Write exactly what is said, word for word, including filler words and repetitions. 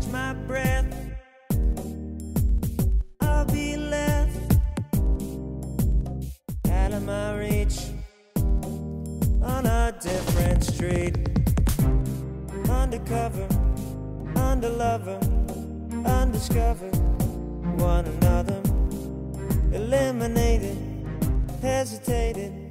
my breath, I'll be left out of my reach on a different street. Undercover, underlover, undiscovered one another, eliminated, hesitated,